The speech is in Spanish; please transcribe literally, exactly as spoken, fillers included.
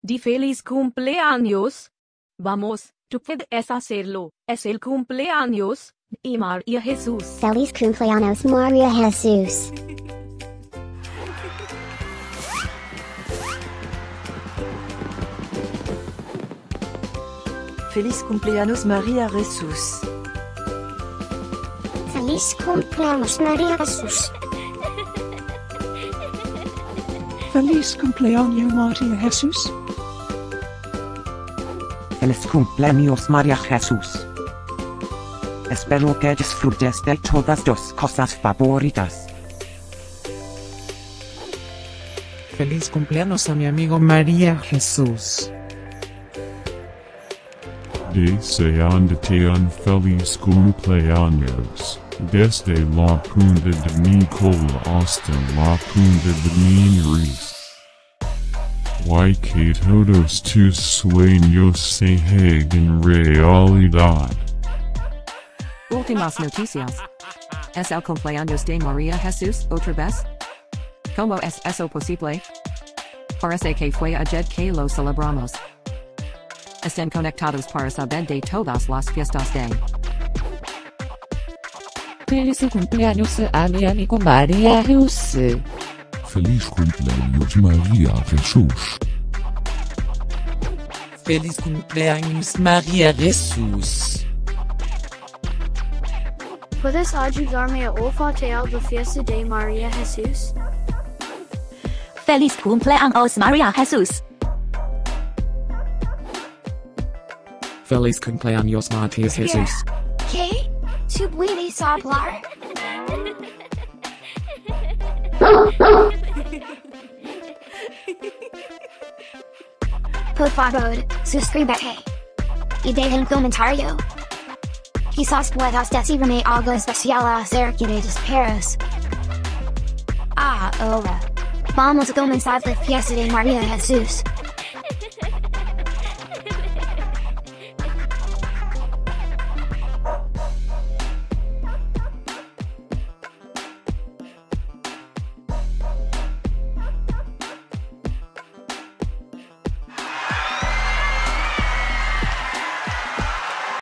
di feliz cumpleaños. Vamos, tú puedes hacerlo, es el cumpleaños de María Jesús. Feliz Cumpleaños María Jesús. Feliz Cumpleaños María Jesús. Feliz Cumpleaños María Jesús. Feliz Cumpleaños María Jesús. Feliz Cumpleaños María Jesús. Espero que disfrutes de todas tus cosas favoritas. Feliz cumpleaños a mi amigo María Jesús. Deseándote un feliz cumpleaños, desde la punta de mi cola hasta la punta de mi nariz. Y que todos tus sueños se hagan realidad. Últimas noticias. ¿Es el cumpleaños de María Jesús otra vez? ¿Cómo es eso posible? Parece que fue ayer que lo celebramos. Estén conectados para saber de todas las fiestas de. Feliz cumpleaños a mi amigo María Jesús. Feliz cumpleaños María Jesús. Feliz cumpleaños María Jesús. ¿Puedes ayudarme a olfatear la fiesta de María Jesús? Feliz cumpleaños María Jesús. Feliz cumpleaños María Jesús. ¿Qué? ¿Tú puedes hablar? Por favor, suscríbete. Y deja un comentario. Quizás puedas decirme algo especial acerca de los perros. Ahora, vamos a comenzar la fiesta de María Jesús.